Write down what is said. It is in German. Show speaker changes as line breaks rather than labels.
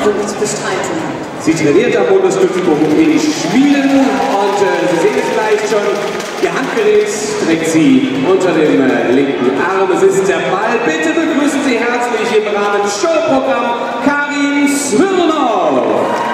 bestreiten.
Sie trainiert am Bundesstützpunkt in Schmieden und Sie sehen es vielleicht schon, Ihr Handgerät trägt sie unter dem linken Arm. Es ist der Ball. Bitte begrüßen Sie herzlich im Rahmen Showprogramm Karin Smirnow.